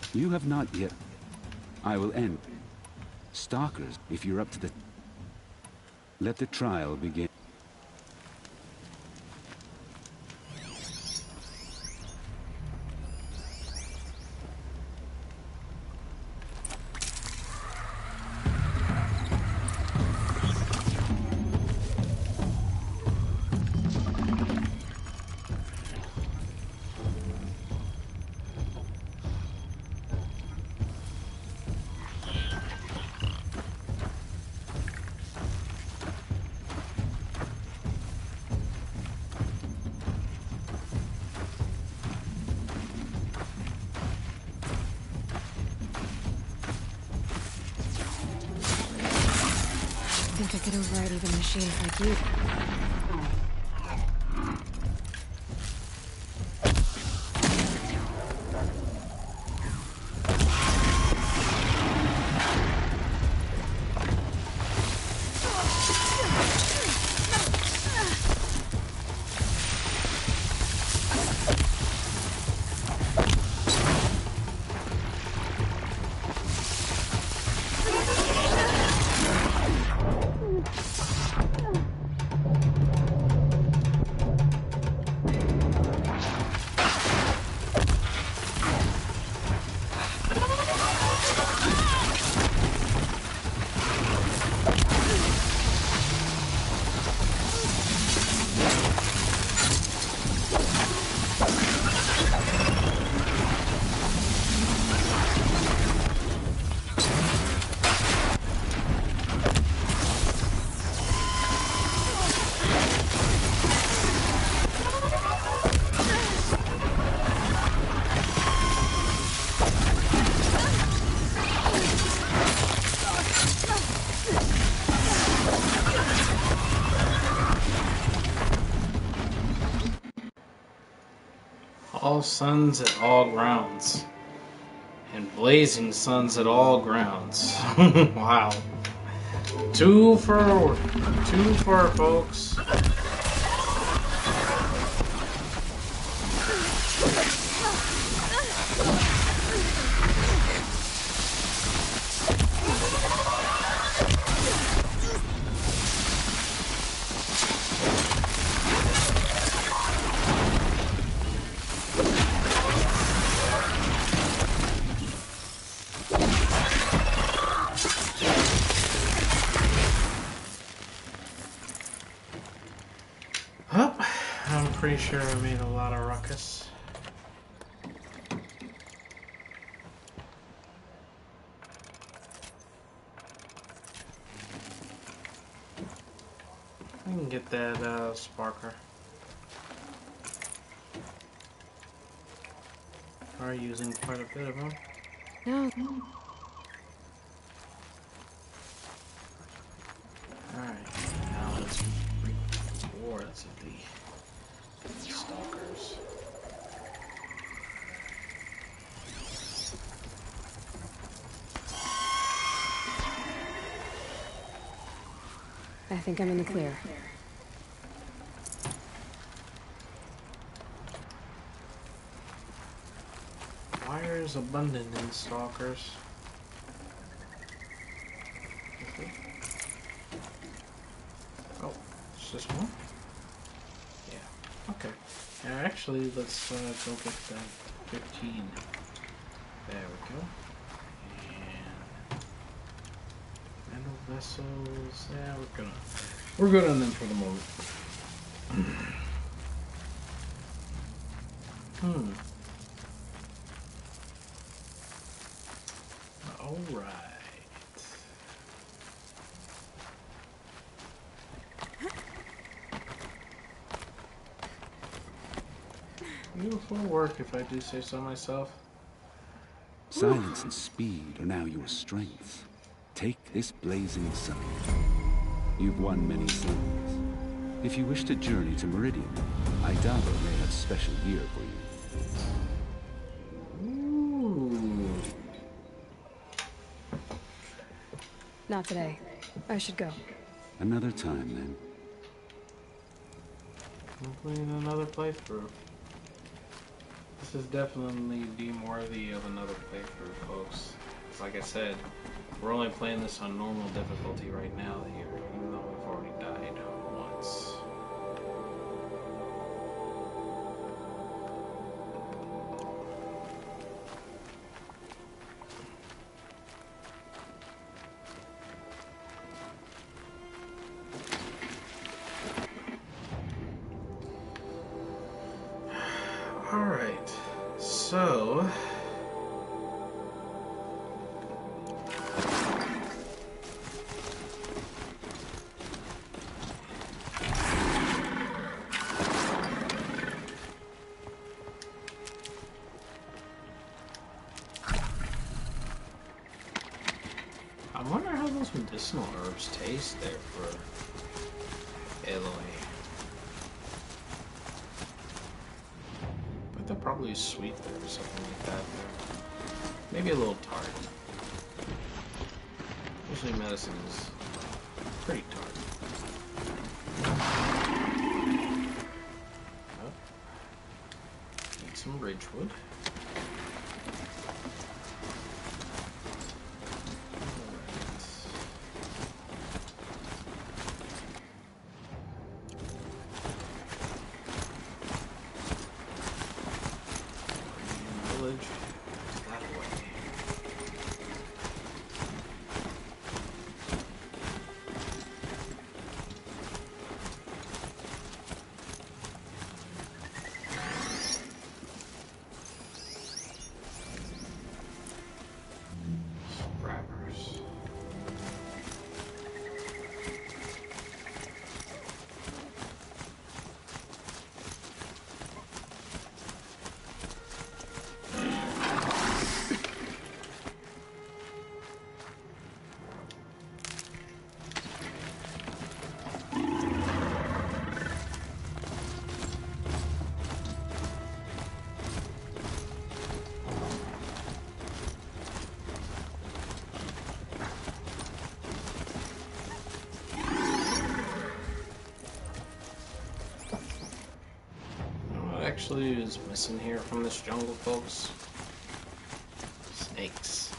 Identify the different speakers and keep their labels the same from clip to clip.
Speaker 1: You have not yet. I will end. Stalkers, if you're up to the... Let the trial begin.
Speaker 2: I could override even machines like you.
Speaker 3: All suns at all grounds. And blazing suns at all grounds. Wow. Two for folks. I'm pretty sure I made a lot of ruckus. I can get that sparker. Are using quite a bit of them.
Speaker 2: No.
Speaker 3: Alright, now let's reap the rewards of the stalkers.
Speaker 2: I think I'm in the clear.
Speaker 3: Wires abundant in stalkers. Oh, it's just one? Yeah. Okay. Actually, let's go get that 15. There we go. And metal vessels. Yeah, we're good on them for the moment. Alright. Beautiful work, if I do say so myself.
Speaker 1: Silence and speed are now your strengths. Take this blazing sun. You've won many suns. If you wish to journey to Meridian, Aidavo may have special gear for you.
Speaker 3: Ooh.
Speaker 2: Not today. I should go.
Speaker 1: Another time, then.
Speaker 3: Hopefully in another playthrough. This is definitely deemed worthy of another playthrough, folks. It's like I said, we're only playing this on normal difficulty right now here, even though we've already died once. Alright, so... I wonder how those medicinal herbs taste there for Aloy. But they're probably sweet there or something like that. Maybe a little tart. Usually medicine is pretty tart. Oh. Need some Ridgewood. Village that way. Scrappers. What actually is missing here from this jungle, folks? Snakes.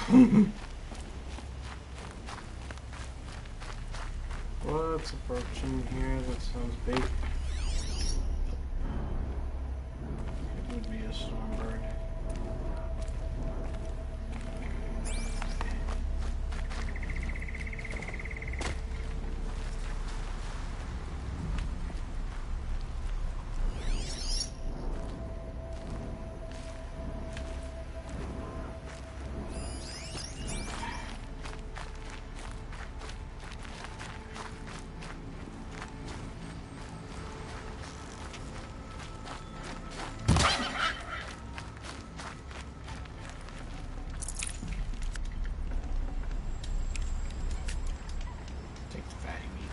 Speaker 3: What's approaching here? That sounds big. It would be a Stormbird. Take the fatty meat.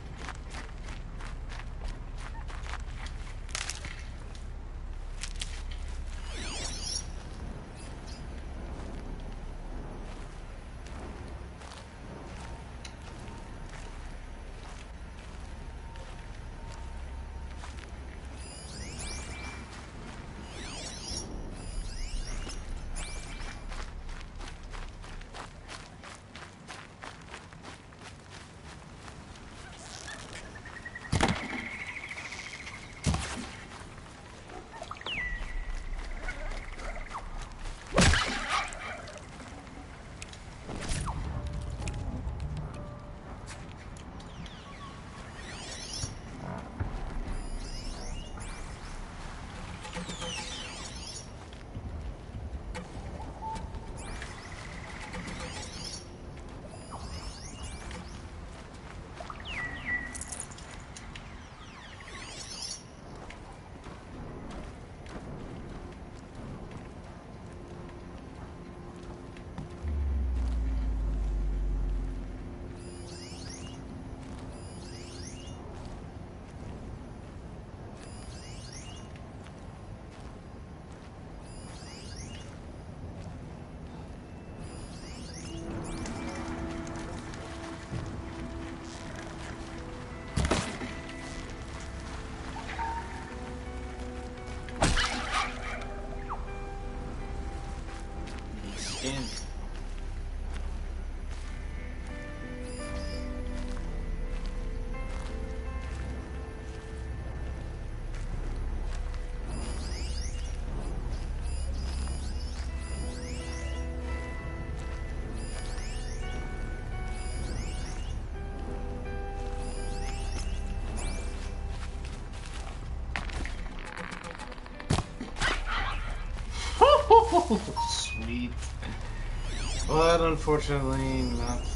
Speaker 3: Skin. Sweet. But unfortunately, not